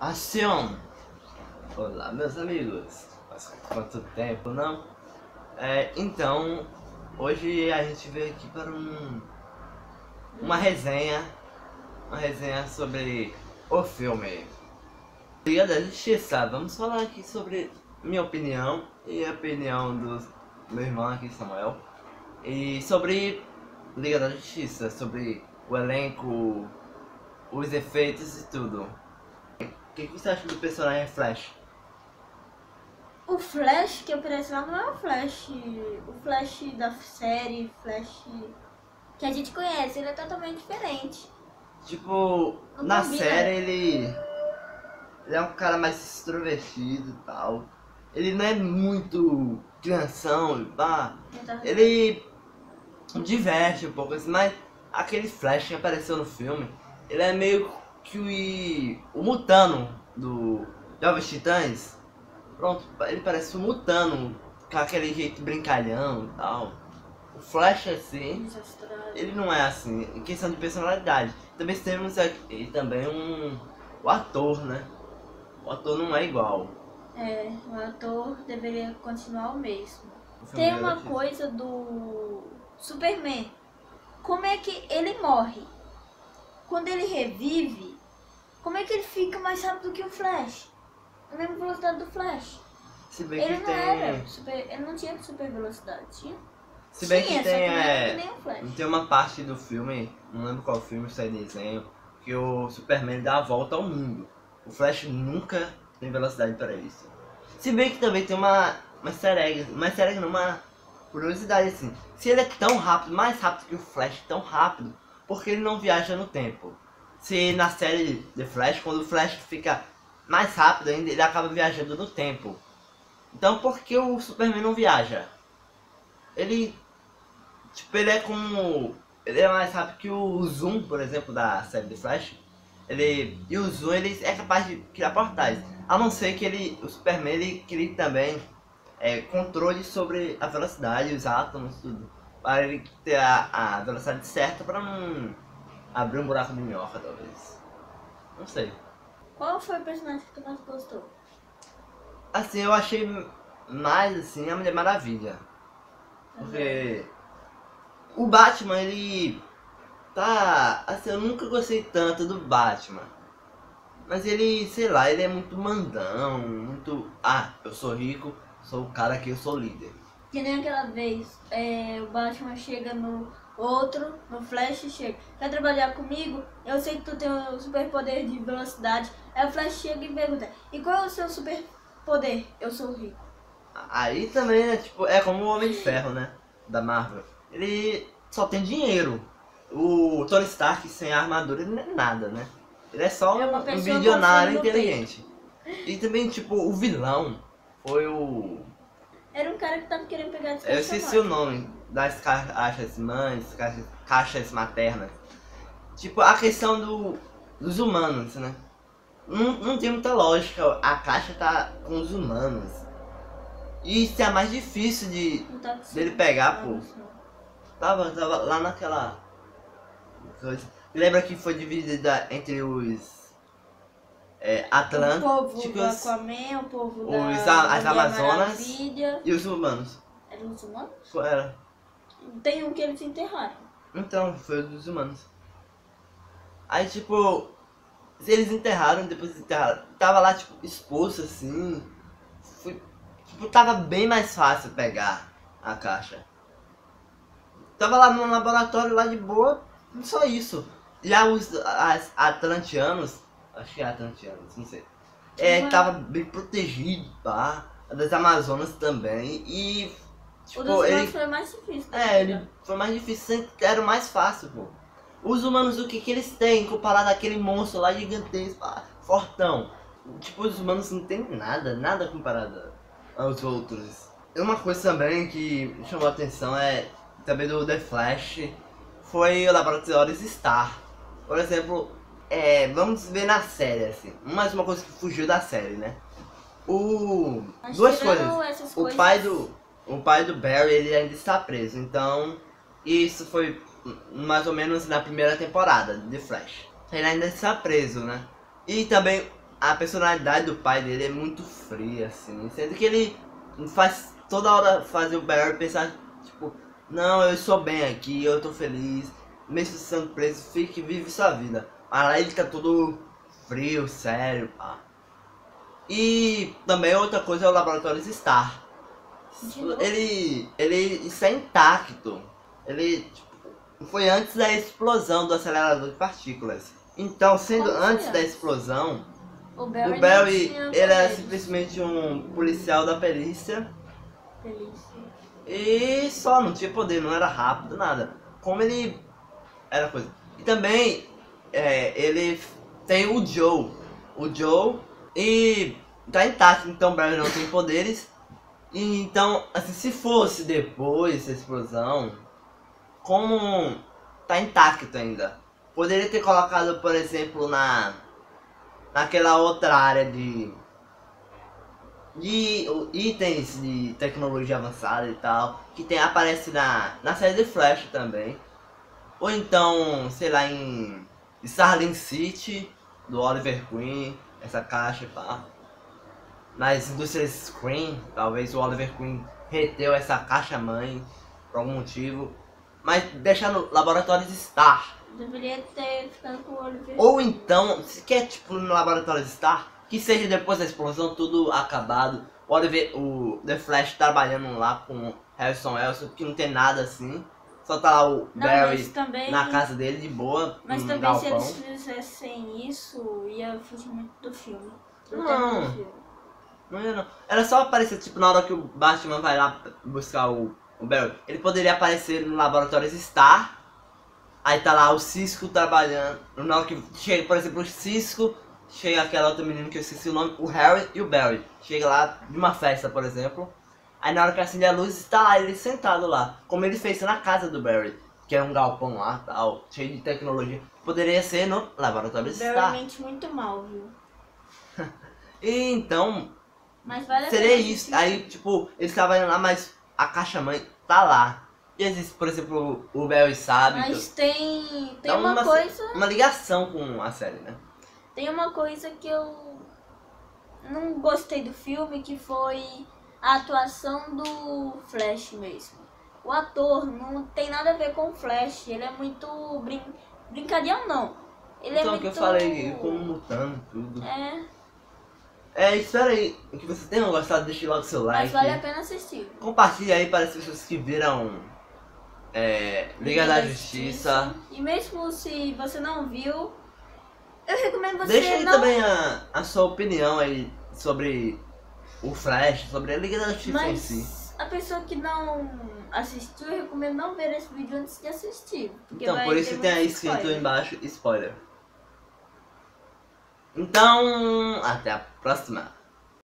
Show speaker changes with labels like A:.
A: Ação! Olá, meus amigos! Faz quanto tempo, não? Então, hoje a gente veio aqui para uma resenha sobre o filme Liga da Justiça. Vamos falar aqui sobre minha opinião e a opinião do meu irmão aqui, Samuel, e sobre Liga da Justiça, sobre o elenco, os efeitos e tudo. O que você acha do personagem Flash?
B: O Flash que aparece lá não é o Flash da série, Flash que a gente conhece, ele é totalmente diferente.
A: Tipo,
B: Não
A: na
B: combina.
A: série ele é um cara mais extrovertido e tal. Ele não é muito crianção e pá. Ele diverte um pouco assim, mas aquele Flash que apareceu no filme, ele é meio que o Mutano do Jovens Titãs. Pronto, ele parece um Mutano, com aquele jeito brincalhão e tal. O Flash assim, ele não é assim, em questão de personalidade. Também temos aqui também o ator, né? O ator não é igual.
B: O ator deveria continuar o mesmo.
A: O filme
B: Tem
A: dele
B: uma
A: é
B: coisa do Superman. Como é que ele morre? Quando ele revive, como é que ele fica mais rápido que o Flash? A mesma velocidade do Flash.
A: Se bem
B: Ele
A: que
B: não
A: tem.
B: era super, ele não tinha super velocidade, tinha?
A: Se bem
B: Tinha,
A: que
B: só
A: tem.
B: não era que nem o Flash.
A: Tem uma parte do filme, não lembro qual filme, se é desenho, que o Superman dá a volta ao mundo. O Flash nunca tem velocidade para isso. Se bem que também tem uma easter egg não, uma curiosidade assim. Se ele é tão rápido, mais rápido que o Flash, tão rápido, por que ele não viaja no tempo? Se na série The Flash, quando o Flash fica mais rápido ainda, ele acaba viajando no tempo. Então por que o Superman não viaja? Ele, tipo, ele é como... Ele é mais rápido que o Zoom, por exemplo, da série The Flash. E o Zoom, ele é capaz de criar portais. A não ser que o Superman, ele crie também controle sobre a velocidade, os átomos, tudo. Para ele ter a velocidade certa para não abrir um buraco de minhoca, talvez. Não sei.
B: Qual foi o personagem que tu mais gostou?
A: Assim, eu achei mais, assim, a Mulher Maravilha. Porque o Batman, ele tá... Assim, eu nunca gostei tanto do Batman. Mas ele, sei lá, ele é muito mandão, muito... Ah, eu sou rico, sou o cara que eu sou líder.
B: Que nem aquela vez, o Batman chega no Flash chega. Quer trabalhar comigo? Eu sei que tu tem um superpoder de velocidade. Aí o Flash chega e pergunta, e qual é o seu superpoder? Eu sou rico.
A: Aí também, né, tipo, é como o Homem de Ferro, né, da Marvel. Ele só tem dinheiro. O Tony Stark sem a armadura, ele não é nada, né? Ele é só
B: É uma
A: um
B: pessoa
A: bilionário
B: com fome no
A: inteligente. E também, tipo, o vilão foi o...
B: Era um cara que tava querendo pegar a
A: Eu esqueci o nome das caixas mães, caixas maternas. Tipo, a questão dos humanos, né? Não tem muita lógica, a caixa tá com os humanos. E isso é a mais difícil dele pegar, pô. Tava lá naquela coisa. Lembra que foi dividida entre os Atlânticos,
B: o povo do Aquaman, o povo
A: as
B: da
A: Amazonas
B: Maravilha.
A: e os humanos.
B: Eram os humanos?
A: Era.
B: Tem um que eles enterraram.
A: Então, foi o dos humanos. Aí, tipo, eles enterraram, depois enterraram. Tava lá, tipo, exposto assim. Tipo, tava bem mais fácil pegar a caixa. Tava lá no laboratório, lá de boa, só isso. Já os atlantianos, acho que é atlantianos, não sei. Tava bem protegido, tá? A das Amazonas também. E, tipo,
B: O dos humanos foi mais difícil.
A: ele foi mais difícil, era o mais fácil, pô. Os humanos, o que eles têm comparado àquele monstro lá gigantesco, fortão? Tipo, os humanos não tem nada comparado aos outros. E uma coisa também que me chamou a atenção também do The Flash, foi o Laboratório Star. Por exemplo, vamos ver na série, assim, mais uma coisa que fugiu da série, né? Duas coisas. O pai do Barry, ele ainda está preso, então isso foi mais ou menos na primeira temporada de The Flash. Ele ainda está preso, né? E também a personalidade do pai dele é muito fria, assim. Sendo que ele faz toda hora fazer o Barry pensar, tipo, não, eu sou bem aqui, eu tô feliz. Mesmo sendo preso, fique, vive sua vida. Mas lá ele tá todo frio, sério, pá. E também outra coisa é o Laboratório Star. Ele está intacto. Ele tipo, foi antes da explosão do acelerador de partículas. Então, sendo antes da explosão, o Barry ele era simplesmente um policial da perícia. E só, não tinha poder, não era rápido, nada. Como ele era coisa. E também ele tem o Joe. E tá intacto, então o Barry não tem poderes. E então, assim, se fosse depois da explosão, como tá intacto ainda, poderia ter colocado, por exemplo, naquela outra área de itens de tecnologia avançada e tal, que aparece na série de Flash também. Ou então, sei lá, em Starling City, do Oliver Queen, essa caixa e pá. Nas indústrias Screen, talvez o Oliver Queen reteu essa caixa mãe por algum motivo. Mas deixar no Laboratório Star.
B: Deveria ter ficado com o Oliver.
A: Ou então, se quer tipo no Laboratório Star, que seja depois da explosão tudo acabado. O The Flash trabalhando lá com Harrison Wells, que não tem nada assim. Só tá lá o Barry também, na casa dele de boa.
B: Mas também galpão. Se eles fizessem isso, ia fugir muito do filme.
A: Não ia não. Era só aparecer, tipo, na hora que o Batman vai lá buscar o Barry. Ele poderia aparecer no Laboratório Star. Aí tá lá o Cisco trabalhando. Na hora que chega, por exemplo, o Cisco, chega aquela outra menina que eu esqueci o nome, o Harry e o Barry. Chega lá de uma festa, por exemplo. Aí na hora que acende a luz, está lá ele sentado lá. Como ele fez na casa do Barry. Que é um galpão lá, tal, cheio de tecnologia. Poderia ser no Laboratório Star.
B: Barry mente muito mal, viu?
A: E então...
B: Mas vale
A: seria isso. Aí, tipo, eles trabalham lá, mas a caixa mãe tá lá. E existe, por exemplo, o Barry sabe.
B: Mas tem uma coisa.
A: Uma ligação com a série, né?
B: Tem uma coisa que eu não gostei do filme, que foi a atuação do Flash mesmo. O ator não tem nada a ver com o Flash. Ele é muito brincalhão, não. Ele
A: então,
B: é muito...
A: que eu falei, como mutando tudo. Espera aí, que vocês tenham gostado, deixe logo seu like.
B: Mas vale a pena assistir.
A: Compartilha aí para as pessoas que viram Liga da Justiça.
B: E mesmo se você não viu, eu recomendo você
A: deixa aí também a sua opinião aí sobre o Flash, sobre a Liga da Justiça em si.
B: A pessoa que não assistiu, eu recomendo não ver esse vídeo antes de assistir.
A: Então, por isso tem aí escrito embaixo, spoiler. Então, até a próxima.